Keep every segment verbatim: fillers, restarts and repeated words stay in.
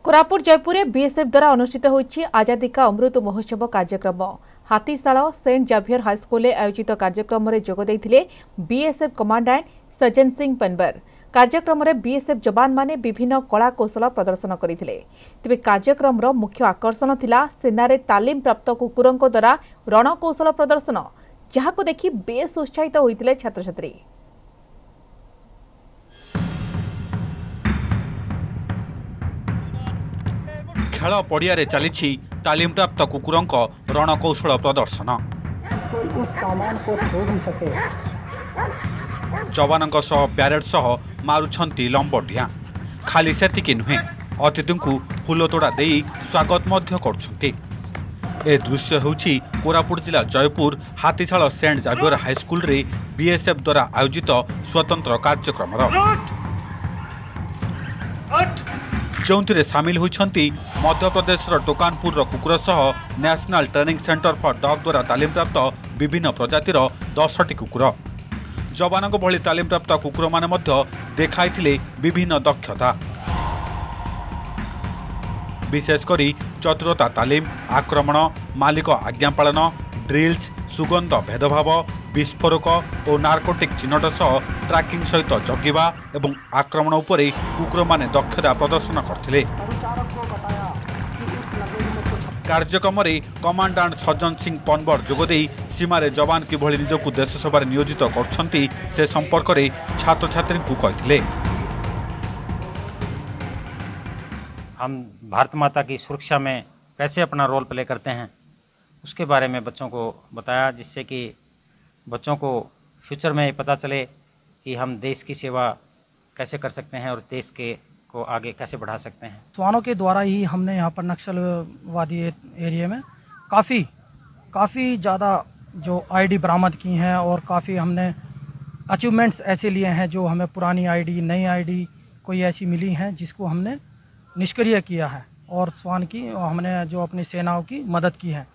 Koraput Jaipur BSF द्वारा अनुष्ठित होइछि आजादी का अमृत महोत्सव कार्यक्रम। हाथीशाला सेंट जाभियर हाईस्कूल आयोजित कार्यक्रम में जोग देइथिले बीएसएफ कमांडेंट सज्जन सिंह पनबर। कार्यक्रम में बीएसएफ जवान माने विभिन्न कला कौशल प्रदर्शन करथिले। तेबे कार्यक्रम रो मुख्य आकर्षण थिला सेनारे तालीम प्राप्त कुकुरंक द्वारा रणकौशल प्रदर्शन, जहाको देखि बेस उत्साहित होइथिले छात्र छात्री। खेल पड़िया चली तालीम प्राप्त कुकुरंक रणकौशल प्रदर्शन। जवानों सह प्यारेड सह मारुछंती लंबडिया। खाली सेतिकी नुहे, अतिथि को फूलतोड़ा दे स्वागत मध्य करुछंती। ए दृश्य होछि कोरापुट जिला Jeypore Hathisala saint Xavier high school रे बीएसएफ द्वारा आयोजित स्वतंत्र कार्यक्रम जो सामिल होती मध्यप्रदेश टोकानपुर कुकुर सह national training centre for dog द्वारा तालीम प्राप्त विभिन्न प्रजातिर दसटी कुकुर। जवानों भली तालीम प्राप्त कुकुर माने मध्य देखाइथिले विभिन्न दक्षता, विशेषकर चतुरता तालीम, आक्रमण, मालिक आज्ञा पालन, ड्रिल्स, सुगंध भेदभाव, विस्फोरक और नार्कोटिक चिन्हट सह ट्रैकिंग सहित जगिबा एवं आक्रमण उपरे कुकुर माने दक्षता प्रदर्शन करथिले। कार्यक्रम में कमांडेंट सज्जन सिंह पनबर जोगदे सीमारे जवान किभली निजकु देश सेवा नियोजित करछंती से संपर्क में छात्र छात्री को कहथिले। हम भारत माता की सुरक्षा में कैसे अपना रोल प्ले करते हैं उसके बारे में बच्चों को बताया, जिससे कि बच्चों को फ्यूचर में पता चले कि हम देश की सेवा कैसे कर सकते हैं और देश के को आगे कैसे बढ़ा सकते हैं। जवानों के द्वारा ही हमने यहाँ पर नक्सलवादी एरिया में काफ़ी काफ़ी ज़्यादा जो आईडी बरामद की हैं और काफ़ी हमने अचीवमेंट्स ऐसे लिए हैं जो हमें पुरानी आईडी नई आईडी कोई ऐसी मिली हैं जिसको हमने निष्क्रिय किया है और स्वान की हमने जो अपनी सेनाओं की मदद की है।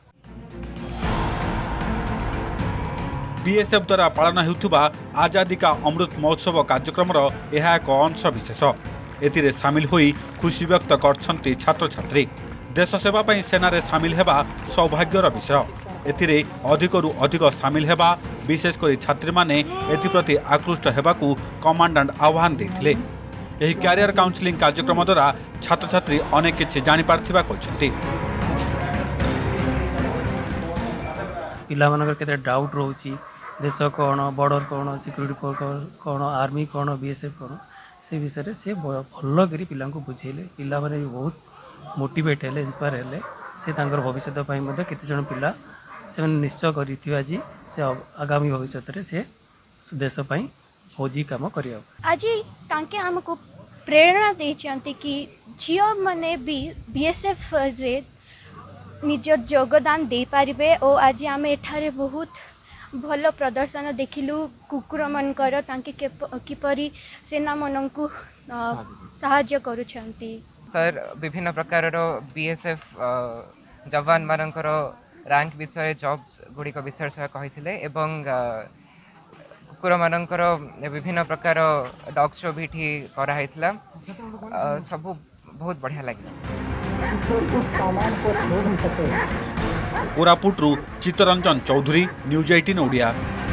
बीएसएफ द्वारा पालन होउथुबा आजादी का अमृत महोत्सव कार्यक्रम यह एक अंश विशेष। एथिरे सामिल होई खुशी व्यक्त करछंती छात्र छात्री। देश सेवा पई सेनारे सामिल हेबा सौभाग्यर विषय। एथिरे अधिकरु अधिक सामिल हेबा विशेषकर छात्री माने एथिप्रति आकृष्ट हेबाकू कमांडेंट आह्वान देथिले। एही कैरियर काउंसलिंग कार्यक्रम द्वारा छात्र छात्री अनेक किछि जानि पारथिबा कहछंती। पिला मनकर केते डाउट रहउची देश कौन, बॉर्डर कौन, सिक्यूरिटी कौन, आर्मी कौन, बीएसएफ कौन, से विषय से भल कर पिला बुझेले। पिला माने बहुत मोटिवेट हेले, इंस्पायर हेले। से तांकर भविष्य पई मध्ये केते जण पिला से निश्चय करिथिबा जी से आगामी भविष्य रे से देश पई फौजी काम करियो। आज तांके हमको प्रेरणा देचंती कि झियो माने भी बीएसएफ रे निज योगदान दे पारिबे। और आज आम एठारे बहुत भल प्रदर्शन देखिलु कुकुर मनकर तांके किपरि सेना मनकु सहाय्य करूछंती। सर विभिन्न प्रकार बीएसएफ जवान मानकर रैंक विषय जॉब्स गुड़िक विषय सह कहिथिले एवं कुकुर मानकर विभिन्न प्रकार डॉग शो भी करा हैथिला। सब बहुत बढ़िया लगे। कोरापुटरू चित्तरंजन चौधरी, न्यूज अठारह ओडिया।